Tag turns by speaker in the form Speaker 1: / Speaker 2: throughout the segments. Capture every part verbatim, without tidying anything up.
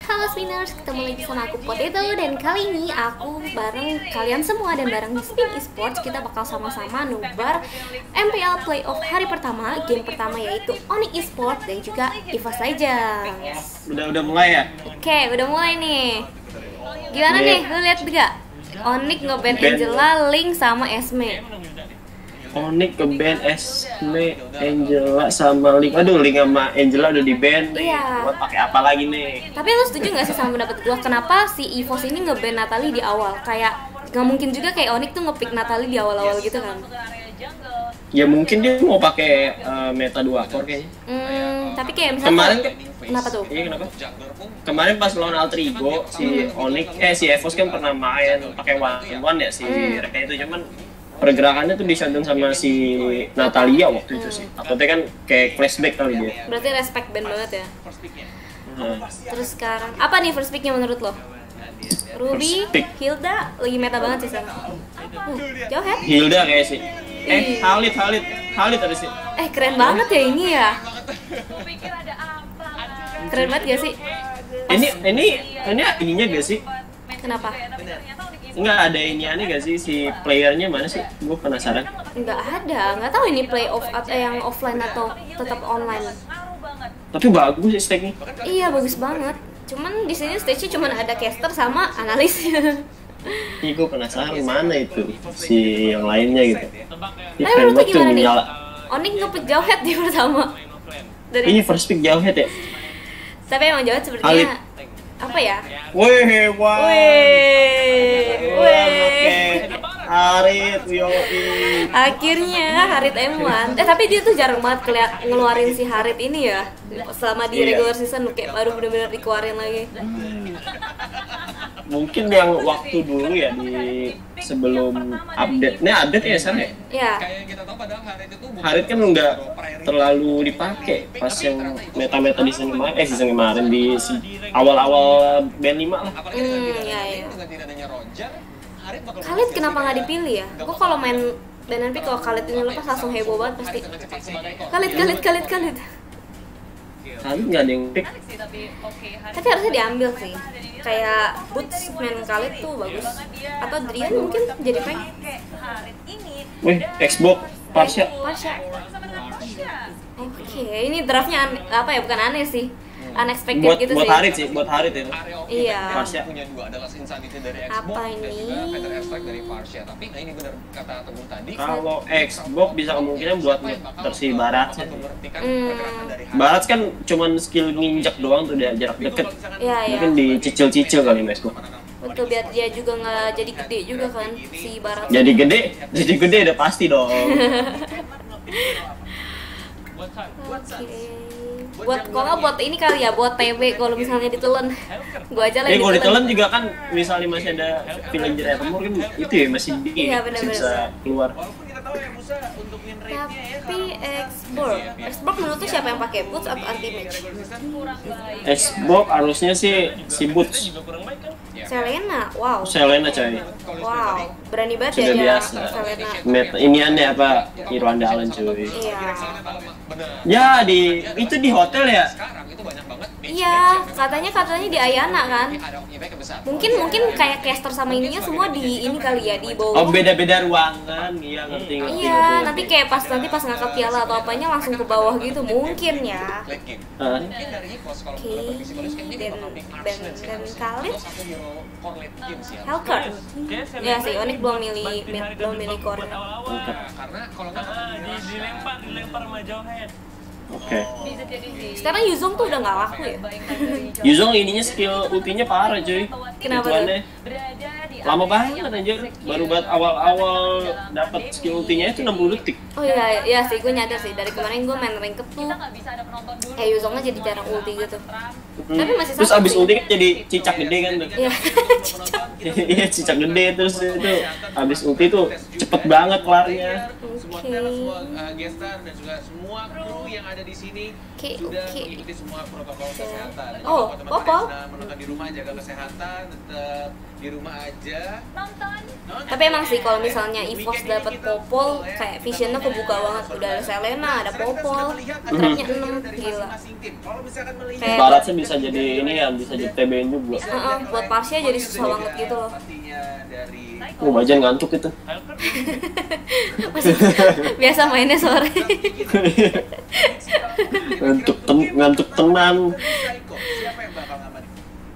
Speaker 1: Halo Spinners, ketemu lagi sama aku Potato. Dan kali ini aku bareng kalian semua dan bareng Spin Esports. Kita bakal sama-sama nobar M P L Playoff hari pertama. Game pertama yaitu Onyx Esports dan juga EVOS Legends.
Speaker 2: Udah udah mulai ya?
Speaker 1: Oke, udah mulai nih. Gimana nih, lu lihat gak? Onyx nge-ban Angela, Link sama Esme.
Speaker 2: Onyx ke band Esme, Angela sama Link. Aduh, Link sama Angela udah di band.
Speaker 1: Iya.
Speaker 2: Buat pakai apa lagi nih?
Speaker 1: Tapi lu setuju gak sih sama pendapat gua? Kenapa si EVOS ini nge-ban Natalie di awal? Kayak gak mungkin juga kayak Onyx tuh nge-pick Natalie di awal-awal gitu kan?
Speaker 2: Ya mungkin dia mau pakai uh, meta dua core kayaknya.
Speaker 1: Hmm, tapi kayak misalnya
Speaker 2: Kemarin
Speaker 1: tuh, kenapa tuh?
Speaker 2: Iya, kenapa? Kemarin pas lawan Altrigo si Onyx eh si EVOS kan pernah main pakai one one ya si
Speaker 1: Hmm.
Speaker 2: mereka itu, cuman pergerakannya tuh disandung sama si Natalia waktu itu sih. Takutnya kan kayak flashback kali dia.
Speaker 1: Berarti respect band banget ya.
Speaker 2: Nah,
Speaker 1: Terus sekarang apa nih first picknya menurut lo? Ruby,
Speaker 2: First pick.
Speaker 1: Hilda lagi meta banget sih sekarang. Uh, jauh head.
Speaker 2: Hilda kayak sih. Eh,
Speaker 1: Ih.
Speaker 2: Khalid, Khalid, Khalid ada sih.
Speaker 1: Eh keren banget ya ini ya. Keren banget gak sih?
Speaker 2: Ini ini ini ininya gak sih?
Speaker 1: Kenapa?
Speaker 2: Enggak ada ini aneh gak sih si playernya mana sih? Gue penasaran.
Speaker 1: Nggak ada, nggak tahu ini play off atau yang offline atau tetap online.
Speaker 2: Tapi bagus sih stake-nya.
Speaker 1: Iya bagus banget. Cuman di sini stage-nya cuman ada caster sama analis.
Speaker 2: Ih, gue penasaran mana itu si yang lainnya gitu. Ih,
Speaker 1: Tapi
Speaker 2: keren
Speaker 1: menurut lo
Speaker 2: banget tuh
Speaker 1: gimana nih?
Speaker 2: menyala.
Speaker 1: Onyx nge-pick jauh head di pertama. Dari
Speaker 2: Ini first pick jauh head ya?
Speaker 1: tapi emang jauh
Speaker 2: Khalid.
Speaker 1: sepertinya apa ya?
Speaker 2: Wih, wah.
Speaker 1: Wih, wih.
Speaker 2: Harit, yoi.
Speaker 1: Akhirnya Harit M satu. Eh tapi dia tuh jarang banget keliat, ngeluarin si Harit ini ya. Selama di
Speaker 2: Iya.
Speaker 1: regular season kayak baru bener-bener dikeluarin lagi.
Speaker 2: Mungkin yang waktu dulu ya di sebelum update. Ini update ya sekarang ya?
Speaker 1: Ya.
Speaker 2: Harit kan nggak terlalu dipakai pas yang meta-meta di season kemarin, eh season kemarin di se- awal-awal band lima lah.
Speaker 1: Hmm, ya ya. Khalid kenapa nggak dipilih ya? Gue kalau main B N P kalau Khalid ini lepas langsung heboh banget pasti. Khalid, Khalid, Khalid, Khalid.
Speaker 2: Harit nggak ada yang pick.
Speaker 1: Tapi harusnya diambil sih. Kayak Boots main Khalid tuh bagus. Atau Drian mungkin jadi prank.
Speaker 2: Wih, Xbox Parsha.
Speaker 1: Pasha. Oke, ini draftnya ane- apa ya? Bukan aneh sih, unexpected
Speaker 2: Buat
Speaker 1: gitu
Speaker 2: buat
Speaker 1: sih.
Speaker 2: Harit sih, buat Harit itu.
Speaker 1: Iya.
Speaker 2: Parsha.
Speaker 3: punya dua adalah Insanity dari Xbox,
Speaker 1: Apa ini?
Speaker 3: dan juga Feather Airstrike dari Parsha. Tapi nah ini benar kata Teguh tadi.
Speaker 2: Kalau Xbox bisa kemungkinan buat versi barat.
Speaker 3: Untuk menghentikan
Speaker 1: Hmm.
Speaker 3: pergerakan dari
Speaker 2: Barat kan cuman skill nginjak doang tuh dia jarak deket.
Speaker 1: Iya, iya.
Speaker 2: Mungkin dicicil-cicil kali Mas Xbox.
Speaker 1: Betul, biar dia juga nggak jadi gede juga kan si Barat.
Speaker 2: Jadi gede, jadi gede udah pasti dong.
Speaker 1: Oke. Buat kok nggak buat ini kali ya, buat T V kalau misalnya ditelan. Gua aja
Speaker 2: Jadi
Speaker 1: lagi
Speaker 2: kalau ditelan juga kan misalnya masih ada villager Evermore kan itu ya masih di
Speaker 1: Iya,
Speaker 2: masih
Speaker 1: benar-benar.
Speaker 2: bisa keluar.
Speaker 1: Tapi Xbox, Xbox menurut tuh siapa yang pakai boots atau anti match?
Speaker 2: Xbox harusnya sih si Boots,
Speaker 1: Selena, wow,
Speaker 2: Selena coy.
Speaker 1: wow, berani banget
Speaker 2: Sudah
Speaker 1: ya dia
Speaker 2: biasa.
Speaker 1: Selena.
Speaker 2: Met, ini aneh apa Irwanda Allen cuy.
Speaker 1: Iya,
Speaker 2: Ya di itu di hotel ya.
Speaker 3: sekarang itu banyak banget
Speaker 1: iya, katanya katanya di Ayana kan.
Speaker 3: ada impact besar.
Speaker 1: Mungkin mungkin kayak caster sama ininya semua di ini kali ya, di bawah.
Speaker 2: Oh beda-beda ruangan, iya ngerti ngerti.
Speaker 1: Iya,
Speaker 2: ngerti,
Speaker 1: nanti
Speaker 2: ngerti.
Speaker 1: kayak pas nanti pas ngangkat piala atau apanya langsung ke bawah gitu mungkin ya.
Speaker 3: Late game.
Speaker 2: Hah?
Speaker 3: Mungkin dari EVOS kalau
Speaker 1: Oke,
Speaker 3: beberapa psikologis kan dia
Speaker 1: dan
Speaker 3: bakal pick
Speaker 1: dan
Speaker 3: Arslan sih,
Speaker 1: dan
Speaker 3: harusnya.
Speaker 1: Khalid,
Speaker 3: Itu satu hero core late game sih ya.
Speaker 1: Helker. Ya sih, Onyx belum milih mid, belum milih core.
Speaker 2: Mantap.
Speaker 3: Karena kalau nggak
Speaker 4: dilempar dilempar sama jauh head.
Speaker 2: Oke.
Speaker 1: Sekarang Yuzong tuh udah nggak laku ya.
Speaker 2: Yuzong ininya skill ultinya parah cuy.
Speaker 1: Kenapa
Speaker 2: Hitungannya lama banget anjir. Baru buat awal-awal dapat skill ultinya itu enam puluh detik.
Speaker 1: Oh iya, iya sih, gue nyadar sih dari kemarin gue main ranked tuh, eh Yuzongnya jadi jarang ulti gitu.
Speaker 2: Hmm.
Speaker 1: Tapi masih
Speaker 2: Terus
Speaker 1: satu
Speaker 2: abis
Speaker 1: sih.
Speaker 2: ulti kan jadi cicak gede kan tuh.
Speaker 1: Iya, cicak.
Speaker 2: Iya cicak gede terus itu abis ulti tuh cepet banget kelarnya.
Speaker 3: semua
Speaker 1: Oke.
Speaker 3: talent, semua uh, guest star dan juga semua kru yang ada di sini
Speaker 1: Oke,
Speaker 3: sudah
Speaker 1: oke.
Speaker 3: mengikuti semua protokol kesehatan. Jadi
Speaker 1: Oh,
Speaker 3: buat teman-teman
Speaker 1: Popol.
Speaker 3: yang sedang menonton di rumah, jaga kesehatan, tetap di rumah aja. Nonton.
Speaker 1: Tapi emang sih kalau misalnya EVOS dapat Popol, kayak visionnya kebuka banget. Udah ada Selena, ada Popol, trapnya enam, gila. Kayak
Speaker 2: Baratnya bisa jadi ini ya, bisa jadi T B N juga.
Speaker 1: uh-uh, buat Parsha jadi susah banget gitu loh.
Speaker 3: Pastinya dari
Speaker 2: Oh, Bajan ngantuk itu.
Speaker 1: Masih biasa mainnya sore.
Speaker 2: ngantuk ten ngantuk tenang.
Speaker 3: Psycho. Siapa yang bakal ngamanin?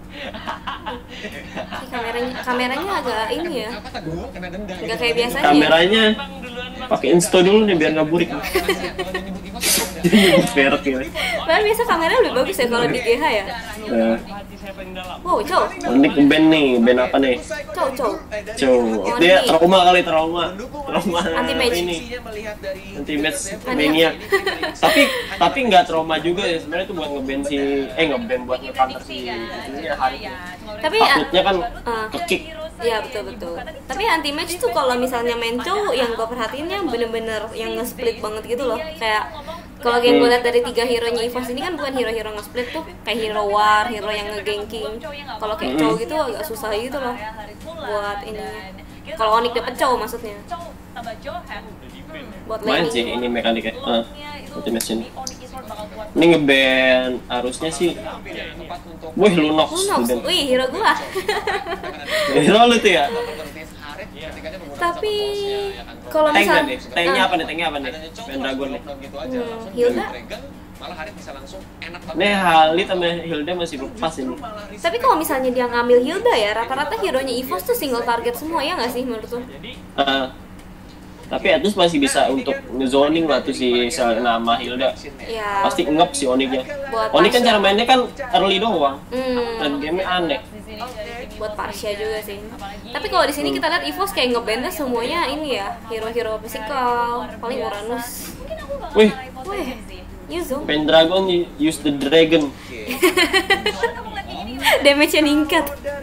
Speaker 1: Ih, kameranya kameranya agak ini ya,
Speaker 3: Apa tak gua kena denda?
Speaker 1: nggak kayak biasanya.
Speaker 2: Kameranya
Speaker 4: Bang duluan bang.
Speaker 2: pakai insto dulu nih biar nggak burik. Jadi nyebut merek ya.
Speaker 1: Padahal biasa kameranya lebih bagus ya kalau di G H ya.
Speaker 2: Nah,
Speaker 4: Hati saya paling dalam.
Speaker 1: Wow, cow,
Speaker 2: ini ke band nih, band apa nih?
Speaker 1: cow, cow.
Speaker 2: Cow, dia trauma kali trauma, trauma
Speaker 1: Anti-match.
Speaker 2: ini, anti match mania. tapi tapi nggak trauma juga ya sebenarnya itu buat ngeband si, eh ngeband buat ngecounter si ini ya hari.
Speaker 1: Tapi ya,
Speaker 2: Takutnya kan
Speaker 1: uh,
Speaker 2: kekick.
Speaker 1: iya betul betul. Tapi anti match tuh kalau misalnya main cow, yang gue perhatiinnya bener-bener yang nge-split banget gitu loh. Kayak kalau yang gue lihat dari tiga hero-nya EVOS ini kan bukan hero-hero nge-split tuh, kayak hero war, hero yang nge-ganking. Kalau kayak cow gitu agak susah gitu loh buat ininya. Kalau Onyx dapet cow maksudnya. Buat
Speaker 2: Main
Speaker 1: laning.
Speaker 2: sih ini mekaniknya. Ah, anti match ini. Ini ngeband harusnya sih. Wih, Lunox.
Speaker 1: Lunox,
Speaker 2: band.
Speaker 1: wih hero gua.
Speaker 2: Hero lu tuh ya.
Speaker 1: Tapi kalau
Speaker 2: Tank
Speaker 1: misal
Speaker 2: nih, tanknya
Speaker 1: ah,
Speaker 2: apa nih? Tanknya apa nih? Pendragon nih.
Speaker 1: Hmm, Hilda.
Speaker 3: Malah Harit bisa langsung enak banget.
Speaker 2: Nih Halit sama Hilda masih lepas ini.
Speaker 1: tapi kalau misalnya dia ngambil Hilda ya, rata-rata hero-nya EVOS tuh single target semua ya nggak sih menurut lo?
Speaker 2: Ah, tapi Atus masih bisa untuk ngezoning lah tuh si Selena sama Hilda.
Speaker 1: Ya.
Speaker 2: Pasti ngep si Onyx-nya.
Speaker 1: Buat
Speaker 2: Onyx kan
Speaker 1: Parsha.
Speaker 2: cara mainnya kan early doang.
Speaker 1: Hmm,
Speaker 2: Dan game-nya aneh.
Speaker 1: buat Parsha juga sih. Tapi kalau di sini kita lihat EVOS kayak ngebandnya semuanya ini ya, hero-hero physical, paling Uranus.
Speaker 2: Wih,
Speaker 1: Wih, Yuzo.
Speaker 2: Pendragon use the dragon.
Speaker 1: Damage-nya ningkat.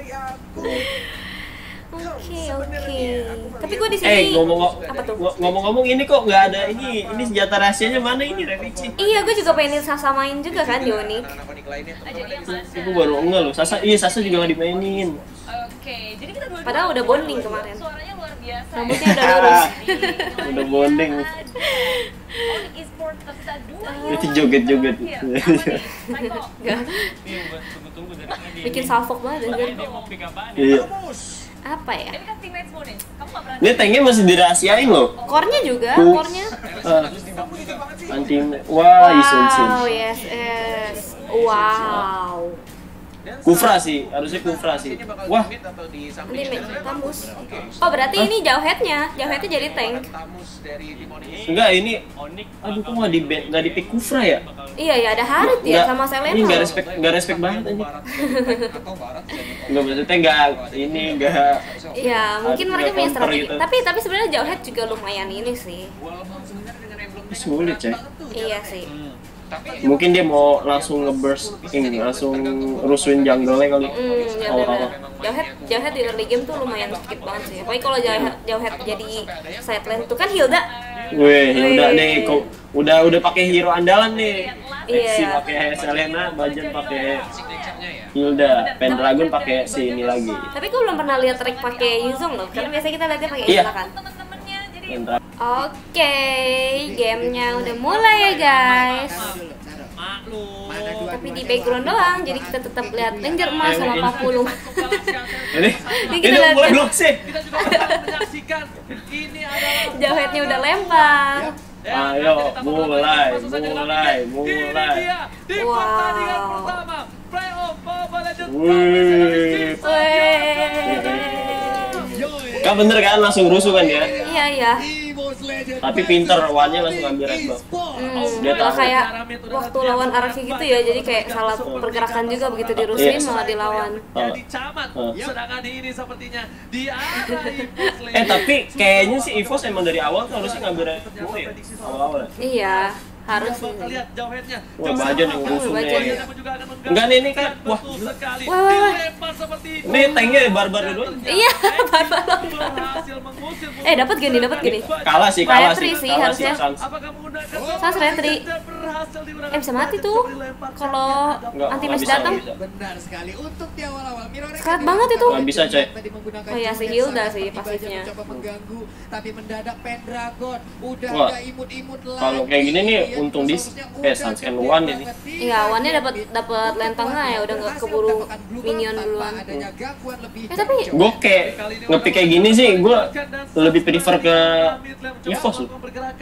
Speaker 1: Oke, oke. Tapi gue di sini
Speaker 2: Eh, ngomong
Speaker 1: apa tuh?
Speaker 2: ngomong-ngomong ini kok nggak ada ini. Ini senjata rahasianya mana ini, Revici?
Speaker 1: Iya, gue juga pengen lihat Sasa main juga kan di Onyx.
Speaker 2: Aku baru enggak loh. Sasa, iya Sasa juga nggak dimainin.
Speaker 5: Oke, jadi kita dua
Speaker 1: Padahal udah bonding kemarin.
Speaker 5: suaranya luar biasa.
Speaker 1: Rambutnya udah lurus.
Speaker 2: Udah bonding.
Speaker 5: Onyx Esports tersisa dua.
Speaker 2: Itu joget-joget.
Speaker 5: Iya, apa nih? Psycho.
Speaker 1: Enggak.
Speaker 4: Iya, buat tunggu-tunggu dari tadi.
Speaker 1: Bikin salfok banget
Speaker 4: Dia
Speaker 1: anjir.
Speaker 4: dia mau pick apaan ya?
Speaker 2: Iya.
Speaker 1: Apa ya?
Speaker 5: Ini kan teammates mu nih. Kamu gak pernah
Speaker 2: Ini tanknya masih dirahasiain loh.
Speaker 1: Core-nya juga,
Speaker 2: Uh.
Speaker 1: core-nya.
Speaker 2: Ah, anti, wah, Isun Sin.
Speaker 1: Wow, yes, yes. Wow.
Speaker 2: Kufra sih, harusnya Kufra sih. Wah,
Speaker 1: Nanti make Tamus. Oh, berarti ini jauheadnya. Jauheadnya jadi tank.
Speaker 2: enggak ini.
Speaker 4: Onyx
Speaker 2: Aduh, kok nggak di nggak di pick Kufra ya?
Speaker 1: Iya, ya ada Harit ya
Speaker 2: Nggak-
Speaker 1: sama Selena.
Speaker 2: Ini nggak respect, nggak respect banget aja. Nggak maksudnya nggak ini nggak.
Speaker 1: Iya, mungkin
Speaker 2: Ada
Speaker 1: mereka punya
Speaker 2: counter
Speaker 1: strategi.
Speaker 2: gitu.
Speaker 1: Tapi tapi sebenarnya jauhead juga lumayan ini sih.
Speaker 2: Sulit coy.
Speaker 1: Iya sih.
Speaker 2: Mungkin dia mau langsung ngeburst, ini langsung rusuhin jungle-nya kali.
Speaker 1: Hmm, ya
Speaker 2: Awal-awal.
Speaker 1: benar. Jauhead jauhead di early game tuh lumayan sedikit banget sih. Apalagi kalau jauhead jauhead jadi side lane tuh kan Hilda.
Speaker 2: Wih, ya udah
Speaker 1: Wih.
Speaker 2: nih, kok udah udah pakai hero andalan nih.
Speaker 1: Iya.
Speaker 2: Si pakai Selena, Bajan pakai Hilda, Pendragon pakai si ini lagi.
Speaker 1: Tapi gue belum pernah lihat Rick pakai Yuzong loh. Karena biasanya kita lihatnya pakai
Speaker 2: Iya.
Speaker 1: Hilda kan.
Speaker 5: temen-temennya jadi
Speaker 2: Pendra-
Speaker 1: Oke, gamenya udah mulai ya guys.
Speaker 4: Maklum.
Speaker 1: Tapi di background doang, jadi kita tetap lihat Ranger emas sama Papulung.
Speaker 2: Ini,
Speaker 1: Ini
Speaker 2: ini
Speaker 1: kita lihat
Speaker 2: mulai belum sih?
Speaker 1: jauheadnya udah lempar.
Speaker 2: Ayo, mulai, mulai, mulai.
Speaker 1: Wow.
Speaker 2: Wih,
Speaker 1: Weh.
Speaker 2: kan bener kan langsung rusuh kan ya?
Speaker 1: Iya iya.
Speaker 2: Tapi pinter, Wannya langsung ambil red buff.
Speaker 1: Hmm,
Speaker 2: Dia
Speaker 1: malah
Speaker 2: tahu.
Speaker 1: kayak waktu lawan Araki gitu ya, jadi kayak salah pergerakan juga begitu dirusuin
Speaker 2: Iya.
Speaker 1: malah dilawan.
Speaker 6: Jadi camat,
Speaker 2: Ah.
Speaker 6: sedangkan ini sepertinya diarahi
Speaker 2: Eh tapi kayaknya sih EVOS emang dari awal tuh harusnya ngambil red buff ya? Awal-awal ya?
Speaker 1: Iya, harus sih.
Speaker 6: Kita lihat jauhnya.
Speaker 2: Wah, Bajan yang rusuh
Speaker 1: Bajan.
Speaker 2: nih.
Speaker 6: juga akan mengganggu.
Speaker 2: Enggak nih, ini kan, wah.
Speaker 6: Betul sekali.
Speaker 1: Wah, wah, wah.
Speaker 6: Dilempar seperti itu.
Speaker 2: Ini tanknya barbar dulu.
Speaker 1: Iya, barbar.
Speaker 6: Berhasil mengusir
Speaker 1: Eh, dapat gini, dapat gini.
Speaker 2: Kalah sih, kalah
Speaker 1: Mayatri
Speaker 2: sih,
Speaker 1: sih
Speaker 2: kalah
Speaker 1: harusnya.
Speaker 2: sih. Sans.
Speaker 6: Apakah menggunakan
Speaker 1: Sans Retri. Eh bisa mati tuh kalau
Speaker 2: Nggak,
Speaker 1: anti
Speaker 2: nggak
Speaker 1: match
Speaker 2: bisa,
Speaker 1: datang.
Speaker 2: nggak bisa.
Speaker 7: Benar sekali untuk di awal-awal Mirror
Speaker 1: Seret banget itu.
Speaker 2: Nggak bisa, coy.
Speaker 1: Oh iya, si Hilda sih pasifnya.
Speaker 7: mencoba mengganggu tapi mendadak Pendragon udah
Speaker 2: Wah,
Speaker 7: nggak imut-imut lagi.
Speaker 2: kalau kayak gini nih,
Speaker 7: Ya,
Speaker 2: untung di
Speaker 7: resource-nya
Speaker 2: eh,
Speaker 7: udah
Speaker 2: Sans and
Speaker 7: gede
Speaker 2: One ini.
Speaker 7: banget.
Speaker 1: Iya, One-nya dapat dapat lentangnya ya udah nggak
Speaker 7: Berhasil
Speaker 1: keburu
Speaker 7: mendapatkan blue buff
Speaker 1: minion
Speaker 7: tanpa
Speaker 1: duluan.
Speaker 7: adanya gangguan lebih
Speaker 1: Eh, tapi-
Speaker 7: dari
Speaker 2: Gue kayak ngepick kayak gini sih, gue lebih prefer ke Evos loh.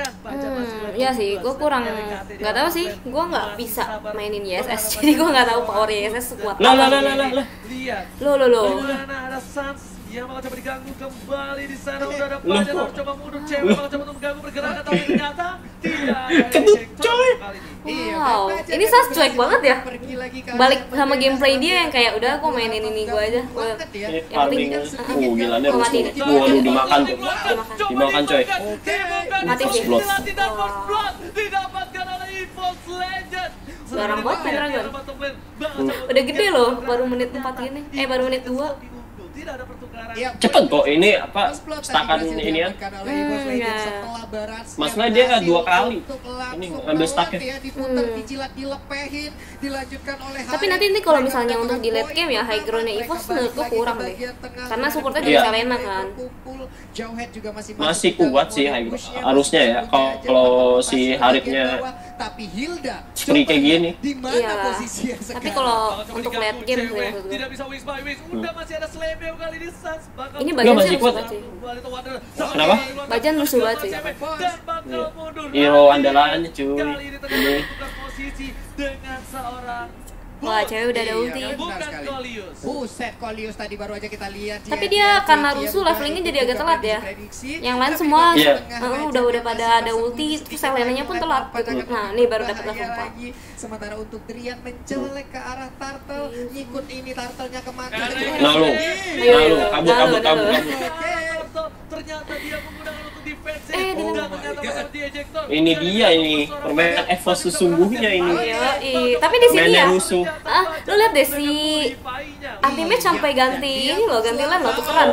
Speaker 1: Hmm, iya sih, gue kurang nggak tahu sih, gue nggak bisa mainin Y S S, jadi gue nggak tahu power Y S S sekuat
Speaker 2: Lah lah
Speaker 1: apa.
Speaker 2: lah lah lah lah.
Speaker 6: Lihat.
Speaker 1: Lo lo lo.
Speaker 6: Bagaimana ada Sans yang bakal coba diganggu kembali di sana udah ada
Speaker 2: Loh.
Speaker 6: Fajar harus coba mundur cewek
Speaker 2: Loh.
Speaker 6: bakal coba untuk mengganggu pergerakan tapi ternyata tidak ada
Speaker 2: Ketut,
Speaker 6: ejector
Speaker 2: coy.
Speaker 6: kali ini.
Speaker 7: Iya,
Speaker 1: Wow,
Speaker 7: dan Baja
Speaker 1: ini Sans cuek
Speaker 7: berhasil
Speaker 1: banget ya.
Speaker 7: pergi lagi ke
Speaker 1: Balik
Speaker 7: arah
Speaker 1: sama
Speaker 7: Baja
Speaker 1: gameplay
Speaker 7: yang
Speaker 1: dia yang kayak udah aku mainin ini gue aja. Gue
Speaker 7: banget ya.
Speaker 2: Ini
Speaker 1: yang penting
Speaker 2: farming, uh gila nih
Speaker 1: Oh, mati
Speaker 2: rusuh.
Speaker 1: nih.
Speaker 2: Waduh dimakan tuh.
Speaker 1: Dimakan.
Speaker 2: Dimakan coy.
Speaker 7: Oke.
Speaker 1: Mati sih.
Speaker 2: Blood.
Speaker 6: Tidak first blood didapatkan oleh Evos Legend.
Speaker 1: Barang buat Pendragon.
Speaker 2: Hmm.
Speaker 1: Udah gede loh, baru menit empat ini. Eh baru menit dua.
Speaker 6: Tidak ada pertukaran.
Speaker 7: Iya,
Speaker 2: Cepet kok ini apa
Speaker 7: First blood tadi
Speaker 2: stakan
Speaker 7: berhasil
Speaker 2: ini ya.
Speaker 7: diamankan oleh Evos
Speaker 1: Hmm,
Speaker 7: Legends
Speaker 1: ya.
Speaker 7: setelah berhasil
Speaker 2: Masalah dia
Speaker 7: berhasil
Speaker 2: dua kali.
Speaker 7: untuk langsung
Speaker 2: Ini ngambil stacknya.
Speaker 7: melewati ya, diputar,
Speaker 1: Hmm.
Speaker 7: dijilat, dilepehin, dilanjutkan oleh
Speaker 1: Tapi
Speaker 7: Harry.
Speaker 1: nanti ini kalau
Speaker 7: Mereka
Speaker 1: misalnya
Speaker 7: mendapatkan
Speaker 1: untuk di late
Speaker 7: poin
Speaker 1: game ya, high
Speaker 7: pertama,
Speaker 1: ground-nya
Speaker 7: mereka
Speaker 1: Evos
Speaker 7: balik
Speaker 1: menurutku
Speaker 7: lagi ke
Speaker 1: kurang deh.
Speaker 7: bagian tengah,
Speaker 1: Karena
Speaker 7: sudah
Speaker 1: supportnya
Speaker 7: ada
Speaker 2: juga
Speaker 7: pemain
Speaker 1: Selena kan.
Speaker 7: berkumpul. Jauhead juga masih
Speaker 2: Masih
Speaker 7: masuk ke dalam
Speaker 2: kuat sih
Speaker 7: mode
Speaker 2: high ground.
Speaker 7: push-nya,
Speaker 2: Harusnya
Speaker 7: masih
Speaker 2: ya,
Speaker 7: punya
Speaker 2: kalau-
Speaker 7: aja
Speaker 2: kalau
Speaker 7: pas
Speaker 2: si
Speaker 7: di bagian
Speaker 2: Haripnya
Speaker 7: bawah. Tapi Hilda
Speaker 2: spree
Speaker 7: coba
Speaker 2: kayak
Speaker 7: lihat
Speaker 2: gini.
Speaker 7: di mana
Speaker 1: Iya.
Speaker 7: posisi yang
Speaker 1: Tapi
Speaker 7: sekarang.
Speaker 1: kalau
Speaker 6: Bakal coba
Speaker 1: untuk
Speaker 6: diganggu
Speaker 1: late game sih
Speaker 6: cewek.
Speaker 1: maksud gue.
Speaker 6: Tidak bisa wings by wings. Udah masih ada Slebeo kali ini Sans bakal
Speaker 1: Ini
Speaker 2: Nggak,
Speaker 1: Bajan
Speaker 2: masih
Speaker 1: sih
Speaker 2: kuat.
Speaker 1: rusuh banget sih.
Speaker 2: Kenapa?
Speaker 1: Bajan rusuh banget sih.
Speaker 6: Dan bakal
Speaker 2: Iya.
Speaker 6: mundur.
Speaker 2: Hero andalannya cuy.
Speaker 6: Kali ini
Speaker 2: Ini.
Speaker 6: ternyata tukar posisi dengan seorang
Speaker 1: Wah, cewek udah ada
Speaker 7: Iya,
Speaker 1: ulti.
Speaker 7: benar
Speaker 6: bukan
Speaker 7: sekali.
Speaker 6: Kolius.
Speaker 7: Buset, Kolius tadi baru aja kita lihat.
Speaker 1: Tapi dia karena rusuh levelingnya jadi agak telat ya. Yang lain semua
Speaker 2: Iya.
Speaker 1: eh, udah udah pada ada ulti, terus Selenanya pun telat gitu. Nah, ini baru dapat level empat.
Speaker 7: Sementara untuk Drian mencolek ke arah Turtle, ngikut ini Turtle-nya kemana?
Speaker 2: Nah lu, nah lu, kabur kabur kabur kabur.
Speaker 6: Ternyata dia menggunakan untuk defense
Speaker 1: Eh,
Speaker 6: dan
Speaker 1: dia-
Speaker 6: ternyata bakal di ejector.
Speaker 2: Ini dia ini permainan Evos sesungguhnya ini.
Speaker 1: Iya, iya. Tapi di sini
Speaker 2: Mainnya
Speaker 1: ya.
Speaker 2: rusuh.
Speaker 1: Ah, lu lihat deh si Ultimate sampai ganti ini loh, ganti lane loh, tukeran.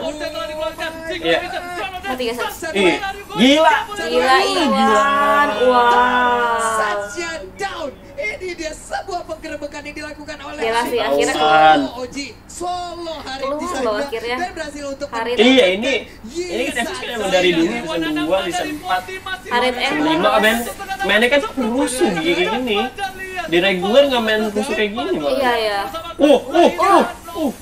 Speaker 2: Iya.
Speaker 1: Mati guys.
Speaker 2: Ih, gila.
Speaker 1: Gila Iwan. Wow.
Speaker 7: Satya down. Ini dia sebuah penggerebekan yang dilakukan oleh
Speaker 1: Gila sih,
Speaker 7: Solo
Speaker 1: akhirnya
Speaker 2: keluar.
Speaker 7: Oji Solo hari
Speaker 1: Keluar
Speaker 7: di
Speaker 1: loh
Speaker 7: sana
Speaker 1: akhirnya.
Speaker 7: dan berhasil untuk
Speaker 1: Hari
Speaker 7: mendapatkan
Speaker 2: Iya ini, ini kan
Speaker 7: Yes,
Speaker 2: Evos kan emang dari dulu season dua, season empat,
Speaker 1: Harit
Speaker 2: season
Speaker 1: M.
Speaker 2: lima main mainnya kan rusuh kayak gini. Di reguler nggak main rusuh kayak gini malah.
Speaker 1: Iya ya.
Speaker 2: Uh, uh, uh, uh.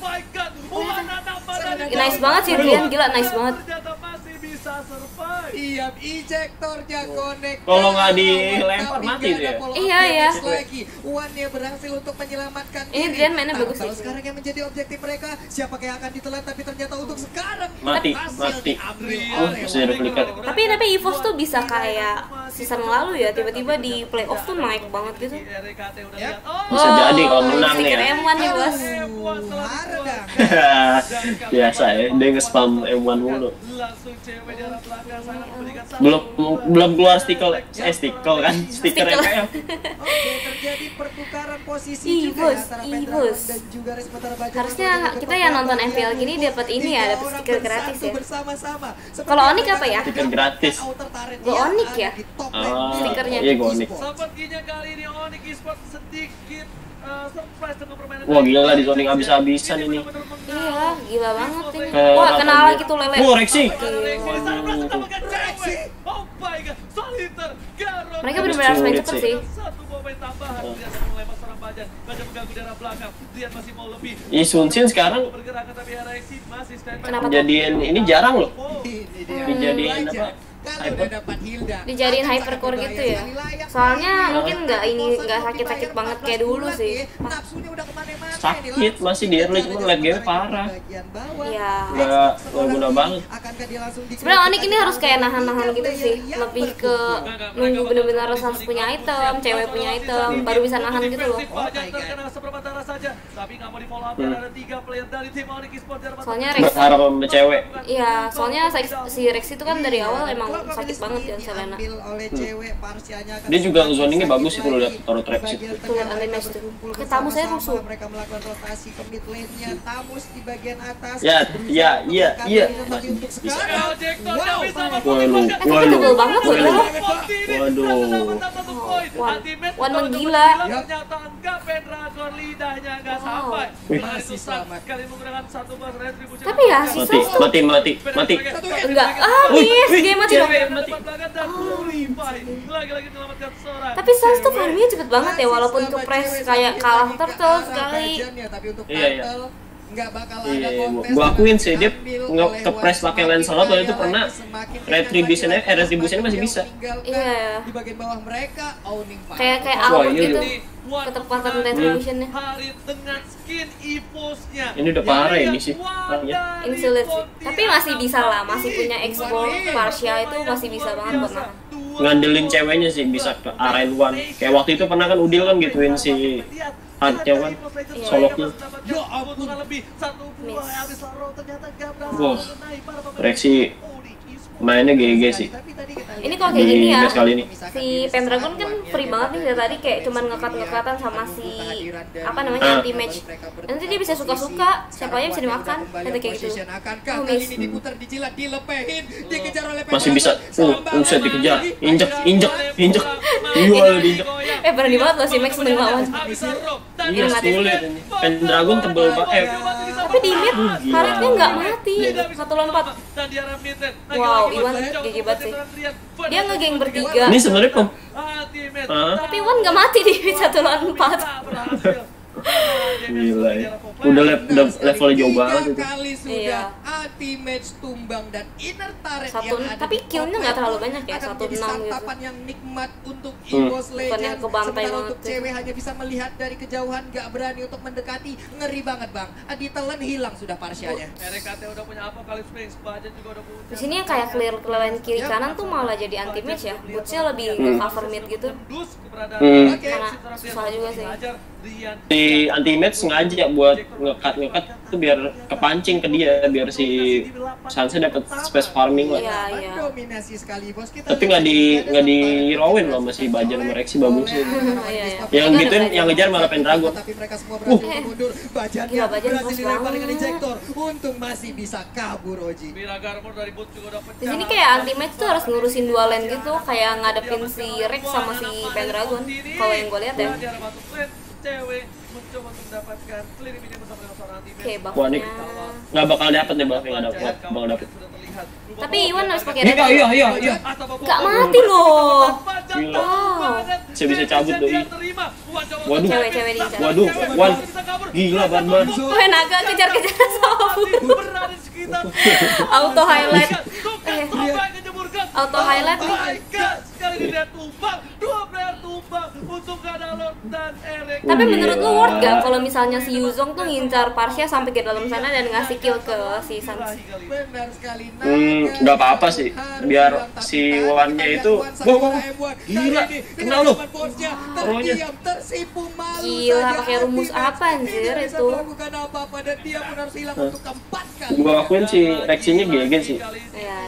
Speaker 1: Nice banget sih Drian, gila nice banget.
Speaker 6: Ternyata masih bisa survive.
Speaker 7: Iya, ejektornya connect.
Speaker 2: Kalau nggak dilempar,
Speaker 7: Tapi
Speaker 2: mati
Speaker 7: nggak
Speaker 2: tuh ya.
Speaker 7: ada follow up
Speaker 1: Iya, iya.
Speaker 7: damage lagi. Wan-nya berhasil untuk menyelamatkan
Speaker 1: Ini
Speaker 7: diri.
Speaker 1: Drian mainnya
Speaker 7: Tahu-
Speaker 1: bagus
Speaker 7: tahu
Speaker 1: sih.
Speaker 7: sekarang yang menjadi objektif mereka, siapa yang akan ditelan tapi ternyata untuk sekarang
Speaker 2: Mati,
Speaker 7: berhasil
Speaker 2: mati.
Speaker 7: diambil
Speaker 2: Oh,
Speaker 7: oleh
Speaker 2: bisa ada flicker.
Speaker 1: Tapi tapi Evos tuh bisa kayak season lalu ya, tiba-tiba di playoff tuh naik banget gitu.
Speaker 7: Yap.
Speaker 2: Bisa jadi kalau menang nih
Speaker 1: stiker
Speaker 2: ya.
Speaker 1: M satu nih bos.
Speaker 7: Hardang.
Speaker 2: Biasa ya, dia nge-spam M satu mulu.
Speaker 6: Langsung cewek di arah belakang sana memberikan satu.
Speaker 2: Belum belum keluar stiker, eh stiker kan, stiker
Speaker 1: Stiker.
Speaker 2: M P L.
Speaker 7: Oke, terjadi pertukaran posisi
Speaker 1: Ih,
Speaker 7: juga
Speaker 1: bos,
Speaker 7: ya antara
Speaker 1: ih,
Speaker 7: Pendragon
Speaker 1: bos.
Speaker 7: dan juga Resmetara Baja.
Speaker 1: Harusnya
Speaker 7: Untuk
Speaker 1: kita yang nonton
Speaker 7: pertama
Speaker 1: M P L gini
Speaker 7: kalinya
Speaker 1: dapat ini ya,
Speaker 7: tiga
Speaker 1: dapat
Speaker 7: orang
Speaker 1: stiker gratis
Speaker 7: bersatu
Speaker 1: ya.
Speaker 7: bersama-sama. Seperti
Speaker 1: Kalau
Speaker 7: yang
Speaker 1: Onyx
Speaker 7: mereka
Speaker 1: apa ya?
Speaker 2: Stiker gratis.
Speaker 7: outer turret
Speaker 1: Go
Speaker 7: yang
Speaker 1: Onyx
Speaker 7: ada
Speaker 1: ya?
Speaker 7: di top
Speaker 2: Ah,
Speaker 7: lane.
Speaker 1: Stikernya.
Speaker 2: iya, Go Onyx.
Speaker 6: Sepertinya kali ini Onyx Esports sedikit uh, surprise dengan permainan.
Speaker 2: Wah gila di zoning habis-habisan ini.
Speaker 1: Iya, gila banget ini.
Speaker 2: Ke
Speaker 1: Wah,
Speaker 2: rata
Speaker 1: kenal
Speaker 2: dia.
Speaker 1: lagi tuh lele.
Speaker 2: Wah, Rexy.
Speaker 6: Waduh. Oh my god, Soliter, Garot.
Speaker 1: Mereka benar-benar harus main
Speaker 2: Sulit
Speaker 1: cepet
Speaker 2: sih.
Speaker 1: sih.
Speaker 6: Satu momen tambahan,
Speaker 2: Oh.
Speaker 6: dia melempar seorang Bajan. Bajan mengganggu daerah belakang. Dia masih mau lebih.
Speaker 2: Ih, Sun Sin sekarang
Speaker 6: Bergerakan tapi Rexy masih standby.
Speaker 1: Kenapa tuh?
Speaker 2: jadiin ini jarang loh.
Speaker 7: Ini dia.
Speaker 2: Dijadiin
Speaker 7: Baja.
Speaker 2: apa?
Speaker 7: Kalau udah dapat Hilda,
Speaker 1: Dijadiin
Speaker 7: akan
Speaker 1: hypercore
Speaker 7: sangat
Speaker 1: gitu
Speaker 7: berbahaya
Speaker 1: ya.
Speaker 7: sekali. Layak
Speaker 1: Soalnya
Speaker 7: sekali.
Speaker 1: mungkin nggak ini
Speaker 7: Bosan
Speaker 1: nggak
Speaker 7: multiplayer
Speaker 1: sakit-sakit banget
Speaker 7: empat belas
Speaker 1: kayak dulu
Speaker 7: bulan
Speaker 1: sih.
Speaker 7: ya. Nafsunya udah kemana-mana
Speaker 2: Sakit,
Speaker 7: nih. Langsung
Speaker 2: masih di early,
Speaker 7: dikejar
Speaker 2: cuman
Speaker 7: aja
Speaker 2: lag game
Speaker 7: sementara
Speaker 2: parah.
Speaker 7: di bagian bawah.
Speaker 1: Iya.
Speaker 2: Nggak nggak guna banget.
Speaker 7: Akankah dia langsung dikejar?
Speaker 1: Sebenarnya Onyx ini harus kayak nahan-nahan gitu sih, lebih ke nunggu bener-bener harus punya item, cewek punya item, baru bisa nahan gitu loh.
Speaker 6: Bajan terkena seperempat arah saja, tapi nggak mau di follow up.
Speaker 2: Hmm.
Speaker 6: Ada tiga player dari tim Onyx Esports.
Speaker 1: Soalnya Rex,
Speaker 2: Berharap sama cewek.
Speaker 1: iya, soalnya Rex- si Rex itu kan dari awal emang
Speaker 7: Apakah
Speaker 1: sakit
Speaker 7: finish
Speaker 1: banget
Speaker 7: ini
Speaker 1: kan Selena.
Speaker 7: diambil oleh cewek, Parsianya akan
Speaker 2: Dia juga
Speaker 7: semakin
Speaker 2: zoningnya
Speaker 7: sakit
Speaker 2: bagus sih kalau lihat
Speaker 7: lagi.
Speaker 2: taruh trap
Speaker 7: Di
Speaker 2: sih.
Speaker 7: bagian
Speaker 1: Tuh,
Speaker 7: tengah mereka
Speaker 1: anti-match tuh.
Speaker 7: berkumpul
Speaker 1: Kayak tamu saya
Speaker 7: bersama-sama.
Speaker 1: rusuh.
Speaker 7: Mereka melakukan rotasi ke mid lane-nya. Tamus di bagian atas.
Speaker 2: Ya,
Speaker 7: berusaha
Speaker 2: ya,
Speaker 7: untuk
Speaker 2: iya,
Speaker 7: mendekati
Speaker 2: iya.
Speaker 7: tapi untuk
Speaker 2: Bisa.
Speaker 7: sekarang.
Speaker 6: Jackson
Speaker 7: Wow.
Speaker 6: nggak bisa
Speaker 2: Wah lu,
Speaker 6: memfokuskan.
Speaker 2: wah lu,
Speaker 1: tebel banget loh,
Speaker 2: wah lu.
Speaker 1: loh.
Speaker 2: Waduh.
Speaker 1: Wan- Wan menggila.
Speaker 6: Ternyata enggak, Pendragon lidahnya enggak
Speaker 1: Wow.
Speaker 6: sampai.
Speaker 2: Wih.
Speaker 6: Masih selamat. Kali menggunakan satu bus retribution.
Speaker 1: Tapi ya, si
Speaker 2: Mati,
Speaker 1: Sos tuh
Speaker 2: mati, mati, mati.
Speaker 1: enggak. Ah,
Speaker 2: Wih,
Speaker 1: miss.
Speaker 2: wih,
Speaker 1: Game mati dong.
Speaker 2: cewek mati.
Speaker 6: Lagi-lagi menyelamatkan seorang.
Speaker 1: Tapi Sos tuh farmnya cepet banget ya, walaupun ke press kayak kalah turtle sekali.
Speaker 7: Tapi untuk
Speaker 2: Iya, iya.
Speaker 7: turtle nggak bakal ada
Speaker 2: Iya,
Speaker 7: kontes.
Speaker 2: gua akuin sih, dia
Speaker 7: Diambil
Speaker 2: nge-
Speaker 7: oleh
Speaker 2: ke press
Speaker 7: Wan.
Speaker 2: pakai
Speaker 7: Semakin
Speaker 2: Lancelot waktu itu
Speaker 7: bahaya
Speaker 2: pernah
Speaker 7: lagi, semakin
Speaker 2: retribution-nya-
Speaker 7: dekat
Speaker 2: eh,
Speaker 7: lagi,
Speaker 2: retribution-nya masih
Speaker 7: semakin
Speaker 2: bisa.
Speaker 7: meninggalkan
Speaker 1: Iya.
Speaker 7: di bagian bawah mereka owning power.
Speaker 1: Kayak kayak
Speaker 2: Wah,
Speaker 1: awal
Speaker 2: iya,
Speaker 1: gitu.
Speaker 2: iya.
Speaker 1: Ketepatan retributionnya.
Speaker 6: Harit dengan skin Evos-nya.
Speaker 2: Ini udah parah ini sih. Parahnya.
Speaker 1: Ini sulit sih. Tapi masih bisa lah, masih punya export Parsia itu masih bisa banget buat nahan.
Speaker 2: Ngandelin ceweknya sih bisa ke arena one. Kayak waktu itu pernah kan Udil kan gituin si Hardnya kan soloknya.
Speaker 6: Ya ampun, lebih satu buah
Speaker 1: Miss.
Speaker 6: habis laro ternyata enggak berhasil.
Speaker 2: Wah,
Speaker 6: mengenai para pemain.
Speaker 2: Reaksi mainnya G G sih
Speaker 7: Tapi tadi kita
Speaker 1: Ini
Speaker 7: lihat
Speaker 1: kalau kayak gini
Speaker 2: di
Speaker 1: ya,
Speaker 2: match kali ini.
Speaker 1: si Pendragon kan free banget nih dari tadi, kayak cuman ngekat-ngekatan sama si apa namanya
Speaker 2: Ah.
Speaker 1: anti match. Nanti dia bisa suka-suka, siapa aja bisa dimakan, kata kayak gitu.
Speaker 7: Akankah
Speaker 1: Oh,
Speaker 7: kali
Speaker 1: miss.
Speaker 7: ini diputar dijilat dilepehin dikejar oleh
Speaker 2: Masih bisa.
Speaker 7: Pendragon.
Speaker 2: Uh, buset dikejar. Injek, injek, injek. Iya, diinjek.
Speaker 1: Eh berani banget loh si Max seneng lawan.
Speaker 2: Iya, sulit ini. Pendragon tebel banget. Eh,
Speaker 1: Tapi di mid, Haritnya nggak mati, satu lompat. Wow, Iwan G G banget sih. Dia ngegeng bertiga.
Speaker 2: ini sebenarnya pem Hah?
Speaker 1: Tapi Iwan nggak mati di mid satu lawan empat.
Speaker 2: Gila ya. Udah, le- udah levelnya jauh banget
Speaker 7: Tiga
Speaker 2: itu.
Speaker 7: kali sudah
Speaker 1: Iya.
Speaker 7: anti match tumbang dan inner turret
Speaker 1: Satu-
Speaker 7: yang ada
Speaker 1: tapi
Speaker 7: di
Speaker 1: killnya
Speaker 7: top
Speaker 1: nggak terlalu
Speaker 7: lane
Speaker 1: banyak ya,
Speaker 7: akan
Speaker 1: satu
Speaker 7: menjadi
Speaker 1: enam gitu.
Speaker 7: santapan yang nikmat untuk
Speaker 2: Hmm.
Speaker 7: Evos
Speaker 1: Bukan yang
Speaker 7: Legend.
Speaker 1: kebantai
Speaker 7: Sementara
Speaker 1: banget
Speaker 7: untuk
Speaker 1: tuh.
Speaker 7: cewek hanya bisa melihat dari kejauhan, gak berani untuk mendekati. Ngeri banget bang. Aditelan hilang sudah Parsianya.
Speaker 6: R K T udah punya apa, Calypso Springs, budget juga udah punya.
Speaker 1: Di sini yang kayak clear clear kiri kanan tuh malah jadi anti match ya. Bootsnya lebih ke cover mid gitu.
Speaker 6: Dus keberadaan
Speaker 2: Hmm.
Speaker 7: Oke.
Speaker 1: Karena susah juga sih.
Speaker 6: Hajar Rian.
Speaker 2: Si anti match sengaja buat ngekat ngekat tuh biar kepancing ke dia, biar si Sansa dapat space farming lah.
Speaker 1: Iya, iya.
Speaker 7: Mendominasi sekali bos. Kita
Speaker 2: Tapi nggak di nggak di heroin loh, masih Bajan sama Rexy bagus sih.
Speaker 1: Iya, iya.
Speaker 2: Yang
Speaker 1: Itu
Speaker 2: gituin
Speaker 1: ada
Speaker 2: yang ngejar malah Pendragon.
Speaker 7: Tapi mereka semua berhasil mundur. Bajannya
Speaker 1: Gila, Bajan
Speaker 7: berhasil
Speaker 1: bos
Speaker 7: dilempar dengan
Speaker 1: banget.
Speaker 7: injektor. Untung masih bisa kabur Oji.
Speaker 6: Mira Garmor dari Boot juga udah pecah.
Speaker 1: Di sini kayak anti match tuh harus ngurusin dua lane gitu, kayak ngadepin si Rex sama si Pendragon. Kalau yang gue lihat ya.
Speaker 6: Dia ada masuk lane, cewek mencoba untuk mendapatkan clear ini bersama dengan seorang anti
Speaker 1: Oke,
Speaker 2: Wah, ini
Speaker 1: buffnya.
Speaker 2: nggak bakal dapet nih buff, nggak dapet, bakal dapet.
Speaker 1: Tapi Iwan harus pakai
Speaker 2: Iya,
Speaker 1: red.
Speaker 2: iya, iya, iya.
Speaker 1: Nggak mati loh.
Speaker 2: Gila.
Speaker 1: Wow.
Speaker 2: Saya bisa cabut doi. Waduh.
Speaker 1: Cewek-cewek diincar.
Speaker 2: Waduh, Wan. Gila, Barbar.
Speaker 1: Oh, naga kejar-kejar sama Bulu. Auto highlight. Eh, auto highlight nih.
Speaker 6: Sekali ini dia tumbang, dua player tumbang untuk Gadalor dan Eric.
Speaker 1: Tapi menurut lu worth gak kalau misalnya si Yuzong tuh ngincar Parsia sampai ke dalam sana dan ngasih kill ke si Sans?
Speaker 7: Benar sekali.
Speaker 2: Hmm, nggak apa-apa sih. Biar si Wan-nya itu, wah, wah, wah, gila, kenal lu. Rohnya.
Speaker 7: Tersipu malu
Speaker 1: Gila,
Speaker 7: saja.
Speaker 1: pakai rumus
Speaker 7: Tidak-
Speaker 1: apa, anjir,
Speaker 7: tidak bisa
Speaker 1: itu?
Speaker 7: melakukan apa-apa dan dia pun harus hilang untuk keempat kali.
Speaker 2: Gua akuin si Rexy-nya G G sih.
Speaker 1: Ya.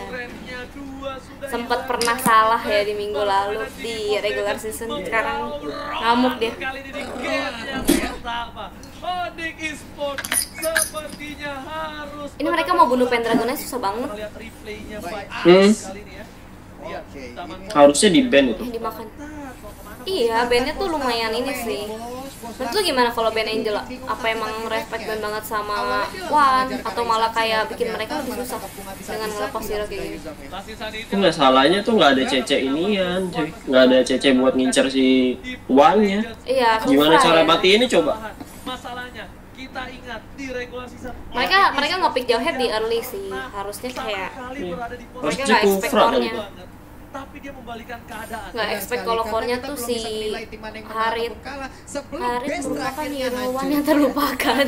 Speaker 1: Sempat pernah salah ya di minggu lalu di regular season, sekarang ngamuk dia.
Speaker 6: Kali ini di game yang pertama, Onyx Esports sepertinya harus
Speaker 1: Ini mereka mau bunuh Pendragonnya susah banget.
Speaker 6: melihat replaynya by
Speaker 2: Hmm.
Speaker 6: kali ini ya. Lihat,
Speaker 7: Oke,
Speaker 6: taman
Speaker 7: ini-
Speaker 2: Harusnya di ban itu.
Speaker 1: Eh, dimakan. Iya, bandnya tuh lumayan ini sih. Menurut lu gimana kalau band Angel? Apa emang respect band banget sama Wan? Atau malah kayak bikin mereka lebih susah dengan ngelepas hero kayak gini?
Speaker 6: Tasisan itu
Speaker 2: Itu nggak salahnya tuh nggak ada C C inian, cuy. Nggak ada C C buat ngincer si Wan-nya.
Speaker 1: Iya,
Speaker 2: Gimana
Speaker 1: susah
Speaker 2: cara
Speaker 1: ya.
Speaker 2: matiin coba?
Speaker 6: masalahnya kita ingat di regular season
Speaker 1: Mereka mereka nge-pick jauh head di early sih. Harusnya kayak
Speaker 6: kali
Speaker 2: Iya.
Speaker 6: berada di posisi
Speaker 1: mereka
Speaker 2: Harusnya
Speaker 1: nggak expect
Speaker 2: kufra
Speaker 1: core-nya.
Speaker 6: banget. Tapi dia membalikan keadaan.
Speaker 1: Nggak expect kalau core-nya tuh si Harit. Harit merupakan hero Wan yang terlupakan.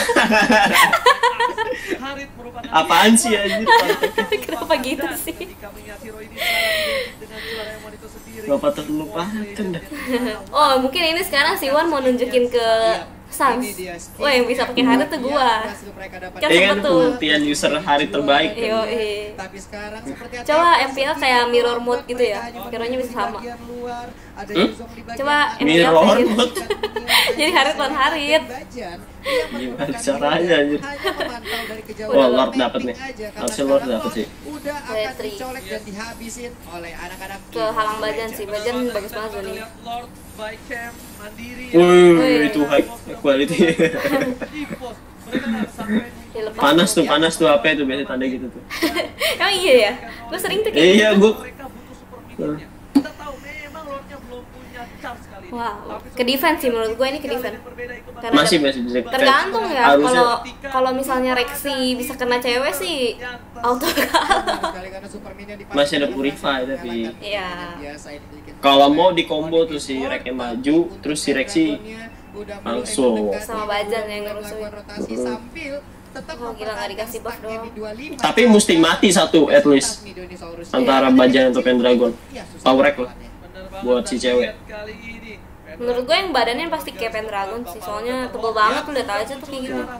Speaker 6: Harit merupakan
Speaker 2: Apaan sih anjir?
Speaker 1: Kenapa gitu
Speaker 6: Dan
Speaker 1: sih?
Speaker 6: ketika melihat hero ini sekarang dengan juara yang wanita sendiri.
Speaker 2: Bapak terlupakan dah.
Speaker 1: Oh, mungkin ini sekarang si Wan mau nunjukin ke Sans.
Speaker 7: Ini dia skill
Speaker 1: Wah, yang bisa pakai Harit tuh gua.
Speaker 7: yang berhasil mereka dapatkan.
Speaker 1: Kan
Speaker 2: Ini kan
Speaker 1: betul.
Speaker 2: ultian user hari terbaik kan.
Speaker 1: Yo, eh.
Speaker 7: Tapi sekarang seperti
Speaker 1: Coba
Speaker 7: apa?
Speaker 1: M P L kayak mirror mode gitu ya. Hero-nya bisa sama.
Speaker 7: Bagian luar, ada
Speaker 2: Hmm?
Speaker 7: Yuzong di bagian
Speaker 1: Coba
Speaker 7: atas.
Speaker 1: M P L
Speaker 2: Mirror
Speaker 1: kayak gitu.
Speaker 2: mode.
Speaker 1: Jadi Harit lawan Harit.
Speaker 7: Bajan,
Speaker 2: Gimana caranya, anjir?
Speaker 7: hanya memantau dari kejauhan.
Speaker 2: Wah, Lord dapet nih.
Speaker 7: Aja, karena
Speaker 2: Harusnya Lord
Speaker 7: sekarang
Speaker 2: dapet sih.
Speaker 7: Udah akan
Speaker 1: Retri.
Speaker 7: dicolek dan dihabisin oleh anak-anak
Speaker 1: Ke halang Bajan sih. Bajan bagus banget
Speaker 6: Kita
Speaker 1: nih.
Speaker 6: lihat Lord by Camp mandiri.
Speaker 2: Wih, itu high quality.
Speaker 6: Ipos. Mereka nggak sampai
Speaker 1: Dilepas.
Speaker 2: Panas tuh, panas tuh H P tuh biasanya tanda gitu tuh.
Speaker 1: Emang iya ya? Gue sering tuh kayak
Speaker 2: Iya,
Speaker 1: gitu.
Speaker 2: gua
Speaker 6: mereka butuh super minionnya. Kita tahu memang Lordnya belum punya charge kali ini.
Speaker 1: Wow,
Speaker 6: Tapi
Speaker 1: ke defense sih menurut gue ini ke
Speaker 6: skill
Speaker 1: defense.
Speaker 6: yang berbeda itu
Speaker 1: Karena
Speaker 2: masih masih bisa
Speaker 1: tergantung ya.
Speaker 2: Harusnya.
Speaker 1: Kalau kalau misalnya Rexy bisa kena cewek sih auto kalah.
Speaker 2: Masih ada Purify tapi
Speaker 1: Iya.
Speaker 2: kalau mau di combo tuh si Reknya maju, terus si Rexy langsung.
Speaker 1: Sama Bajan yang ngerusuin.
Speaker 7: rotasi
Speaker 2: Hmm.
Speaker 7: sambil tetap
Speaker 1: Oh, gila, nggak dikasih buff dong.
Speaker 2: Tapi mesti mati satu at least antara Bajan atau Pendragon. Power rek lah. Buat si cewek.
Speaker 1: Menurut gue yang badannya pasti kayak Pendragon sih. Soalnya tebel banget tuh, lihat aja tuh kayak gitu.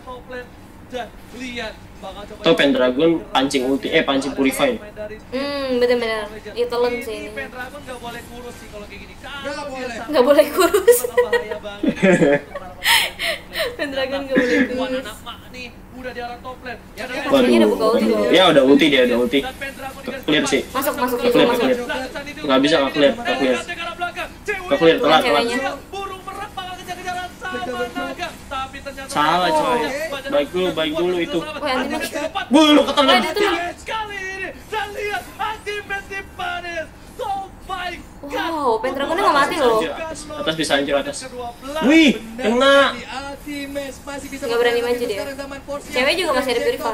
Speaker 2: Atau Pendragon pancing ulti, eh pancing Purify.
Speaker 1: Hmm, bener-bener. Itu talent sih ini.
Speaker 6: Pendragon nggak boleh kurus sih kalau kayak gini.
Speaker 7: Nggak boleh.
Speaker 1: Nggak boleh kurus.
Speaker 6: Bahaya banget.
Speaker 1: Pendragon nggak boleh
Speaker 6: Buat
Speaker 1: kurus.
Speaker 6: anak mak nih udah di arah top lane. Ya,
Speaker 1: Eh, pastinya udah buka ulti loh.
Speaker 2: Ya udah ulti dia, udah ulti.
Speaker 6: dan Pendragon dikasih
Speaker 2: Clear sih.
Speaker 1: Masuk, masuk,
Speaker 2: Clear,
Speaker 1: masuk, masuk.
Speaker 2: clear. Nggak bisa, nggak clear, nggak clear. Nggak clear, telat, telat.
Speaker 1: Ceweknya.
Speaker 6: Burung merak bakal kejar-kejaran sama naga. Tapi ternyata
Speaker 2: Salah, coy.
Speaker 6: Badan
Speaker 2: Baik dulu, baik dulu itu.
Speaker 1: Wah, anti match.
Speaker 2: Wuh, lu ketelan.
Speaker 1: Wah, dia tuh
Speaker 6: sekali ini dan lihat ultimate di Panis. Oh my god.
Speaker 1: Wow, Pendragonnya nggak mati loh.
Speaker 2: Atas bisa hancur atas. Wih, kena.
Speaker 1: Nggak berani maju dia. Cewek juga masih ada Purify.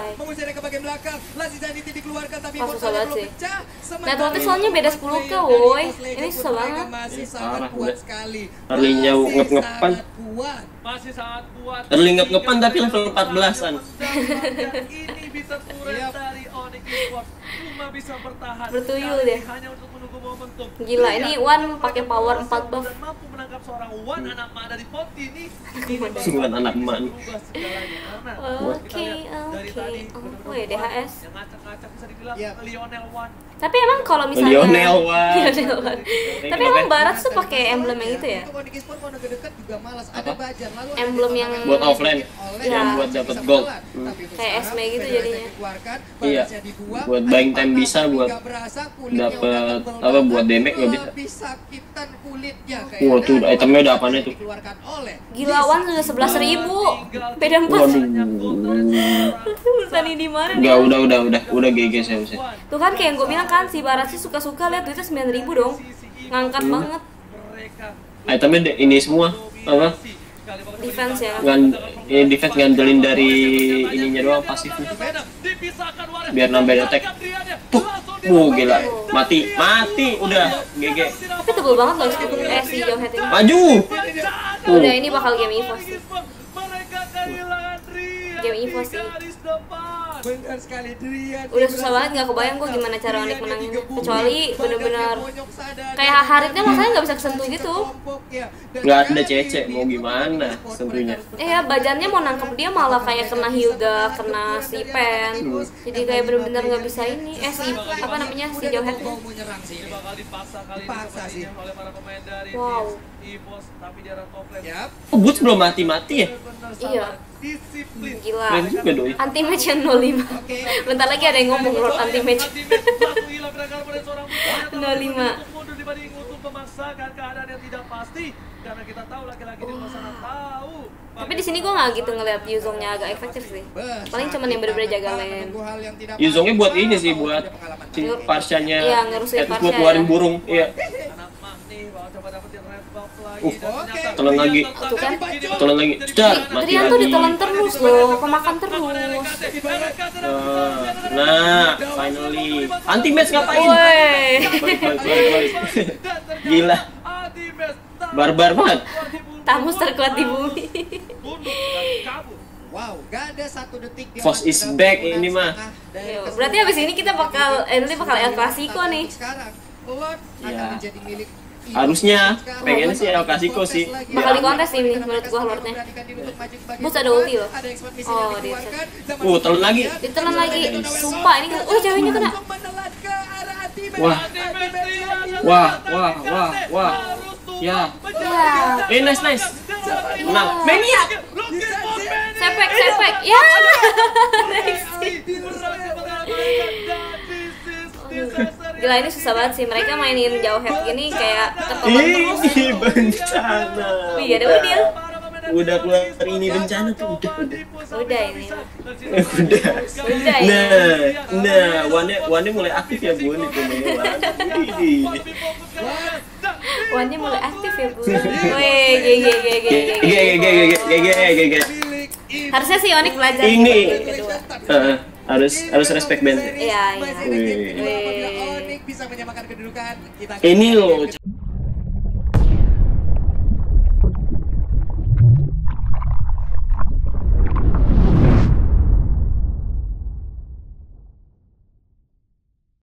Speaker 1: Wah, susah banget sih. Networknya soalnya beda sepuluh K, woi. Ini susah banget.
Speaker 2: Parah, udah. Early-nya ngep-ngepan.
Speaker 6: Masih sangat kuat.
Speaker 2: Early ngep-ngepan tapi level empat belasan.
Speaker 6: Ini bisa turun dari Onyx Esports. Cuma bisa bertahan.
Speaker 1: Bertuyul
Speaker 6: sekali
Speaker 1: dia.
Speaker 6: hanya untuk menunggu momentum.
Speaker 1: Gila, ini Wan pakai power empat buff.
Speaker 6: Dan mampu menangkap seorang Wan anak mak dari Poti ini.
Speaker 2: Buat anak emak nih.
Speaker 6: Berubah segalanya. Karena
Speaker 1: Oke,
Speaker 6: kita lihat dari
Speaker 1: oke.
Speaker 6: tadi
Speaker 1: Oh,
Speaker 6: benar-benar
Speaker 1: woi, D H S.
Speaker 6: yang ngacak-ngacak bisa dibilang
Speaker 7: Iya.
Speaker 6: Lionel Wan.
Speaker 1: Tapi emang kalau misalnya
Speaker 2: Lionel Wan.
Speaker 1: Lionel Wan. Tapi emang Barat tuh pakai emblem yang itu ya? Emblem yang
Speaker 2: Buat offline,
Speaker 1: Iya.
Speaker 2: yang buat dapat gold. Hmm.
Speaker 1: Kayak Esme gitu jadinya.
Speaker 2: Iya. Buat buying time bisa, buat dapat apa, buat damage nggak bisa. Wah, tuh itemnya udah apaan itu?
Speaker 1: Gila, Wan sudah sebelas ribu. Beda empat.
Speaker 2: Waduh.
Speaker 1: Tadi di mana?
Speaker 2: Enggak, udah udah udah udah G G saya usah.
Speaker 1: Tuh kan kayak yang gue bilang kan, si Barat sih suka-suka lihat duitnya sembilan ribu dong. Ngangkat
Speaker 2: Hmm.
Speaker 1: banget.
Speaker 2: Itemnya de- ini semua apa?
Speaker 1: Defense ya.
Speaker 2: Ngan ini defense ngandelin dari ininya doang pasifnya. Biar nambahin attack. Tuh, wuh gila, mati, mati, udah G G.
Speaker 1: Tapi tebel banget loh eh si Jonghead ini.
Speaker 2: Maju.
Speaker 1: Udah, ini bakal game Evo sih. Game Evo sih.
Speaker 7: Benar sekali Drian.
Speaker 1: Udah susah banget, nggak kebayang gue gimana cara Onyx menangnya. Kecuali bener-bener kayak Haritnya masalahnya nggak bisa kesentuh gitu.
Speaker 2: Nggak ada cece, mau gimana tentunya.
Speaker 1: Eh ya, Bajannya mau nangkep dia malah kayak kena Hilda, kena si Pen. Jadi kayak bener-bener nggak bisa ini. Eh si apa namanya si Jonghead.
Speaker 7: Mau menyerang sih.
Speaker 6: Ini bakal dipaksa kali ini
Speaker 7: Dipaksa sih.
Speaker 6: sepertinya oleh para pemain dari
Speaker 1: Wow.
Speaker 6: Evos, tapi di arah top lane.
Speaker 7: Yap.
Speaker 2: Oh, Boots belum mati-mati ya?
Speaker 6: Benar-benar
Speaker 1: Iya.
Speaker 6: sabar, disiplin.
Speaker 1: Gila.
Speaker 2: Keren juga doi.
Speaker 1: Anti match yang nol lima. Bentar lagi ada yang ngomong Lord anti match.
Speaker 6: Langsung hilang gerakan pada seorang musuh.
Speaker 1: nol lima.
Speaker 6: Untuk mundur dibanding untuk memaksakan keadaan yang tidak pasti. Karena kita tahu laki-laki di luar sana tahu.
Speaker 1: Tapi di sini gue nggak gitu ngeliat Yuzongnya agak efektif sih. Paling cuman yang bener-bener jaga lane.
Speaker 2: Yuzongnya buat ini sih, buat si Parsyanya
Speaker 1: Iya, ngerusuin
Speaker 2: eh, buat
Speaker 1: Parsya
Speaker 2: keluarin
Speaker 1: ya.
Speaker 2: burung. Iya.
Speaker 6: Anak mak nih bakal coba dapetin red buff lagi.
Speaker 2: Uh,
Speaker 6: Dan ternyata
Speaker 2: telan lagi.
Speaker 1: Tuh kan.
Speaker 2: Telan lagi. Sudah, mati
Speaker 1: Trian tuh
Speaker 2: lagi.
Speaker 1: ditelan terus loh, kemakan terus.
Speaker 2: Ah, Nah, finally. Anti match ngapain?
Speaker 1: Woi.
Speaker 2: Balik, balik, balik, balik. Gila. Barbar banget.
Speaker 1: Tamus terkuat di bumi.
Speaker 7: Wow, gak ada satu detik dia
Speaker 2: Force is
Speaker 7: masih dalam
Speaker 2: back
Speaker 7: penggunaan
Speaker 2: ini mah.
Speaker 7: setengah dari
Speaker 1: Yo,
Speaker 7: keseluruhan
Speaker 1: berarti abis ini kita bakal- eh, nanti bakal El Clasico nih.
Speaker 7: Sekarang Lord akan
Speaker 2: Iya.
Speaker 7: menjadi milik
Speaker 2: Harusnya, pengennya sih El Clasico sih.
Speaker 1: Bakal dikontes ini menurut gua Lordnya. Bus ada ulti loh. Oh, dia
Speaker 2: Uh, telan lagi.
Speaker 1: ditelan lagi. Sumpah ini kan. Oh, ceweknya kena.
Speaker 2: Wah. Wah, wah, wah, wah. Ya.
Speaker 1: Ya.
Speaker 2: Eh, nice, nice. Menang. Mania.
Speaker 1: Sepek, sepek. Ya. Gila ini susah banget sih, mereka mainin jauh head gini kayak ketelan terus.
Speaker 2: Ini bencana.
Speaker 1: Wih, ada Udil.
Speaker 2: Udah keluar ini bencana tuh udah udah.
Speaker 1: Udah ini.
Speaker 2: Udah.
Speaker 1: Udah ini.
Speaker 2: Nah, nah, Wane Wane mulai aktif ya Bun itu nih.
Speaker 1: Wane mulai aktif ya, Bu. Wih, ge ge ge ge ge.
Speaker 2: Ge ge ge ge ge ge ge.
Speaker 1: Harusnya sih Onyx belajar
Speaker 2: Ini.
Speaker 1: di game kedua.
Speaker 2: Heeh, harus harus respect band.
Speaker 1: Iya, iya.
Speaker 2: Wih.
Speaker 7: Onyx bisa menyamakan kedudukan. Kita
Speaker 2: Ini loh